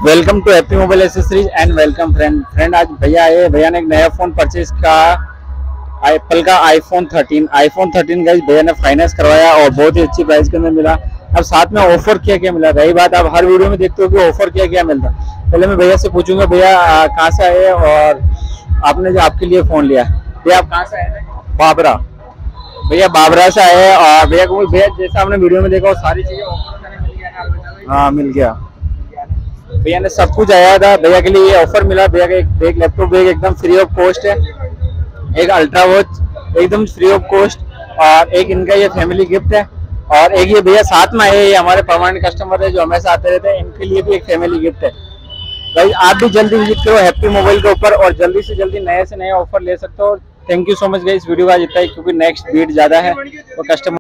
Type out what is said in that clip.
Welcome to happy mobile accessories and welcome friend. आज भैया आए, भैया ने एक नया फोन परचेज का एप्पल का आईफोन 13 गाइस भैया ने फाइनेंस करवाया और बहुत ही अच्छी प्राइस के अंदर मिला। अब साथ में ऑफर क्या क्या मिला, रही बात आप हर वीडियो में देखते हो कि ऑफर क्या क्या मिलता। पहले मैं भैया से पूछूंगा, भैया कहाँ से आए और आपने जो आपके लिए फोन लिया। भैया आप कहाँ से आए? बाबरा। भैया बाबरा से आए और भैया जैसा आपने वीडियो में देखा सारी चीजें ऑफर में मिल गया। हाँ मिल गया, भैया ने सब कुछ आया था। भैया के लिए ये ऑफर मिला। भैया का एक लैपटॉप बैग एकदम फ्री ऑफ कॉस्ट है, एक अल्ट्रा वॉच एकदम फ्री ऑफ कॉस्ट, और एक इनका ये फैमिली गिफ्ट है, और एक ये भैया साथ में आए, ये हमारे परमानेंट कस्टमर है जो हमेशा आते रहते हैं, इनके लिए भी एक फैमिली गिफ्ट है। भाई आप भी जल्दी विजिट करो हैप्पी मोबाइल के ऊपर और जल्दी से जल्दी नए से नए ऑफर ले सकते हो। Thank you so much guys, video का इतना ही क्योंकि नेक्स्ट भीड़ ज्यादा है तो कस्टमर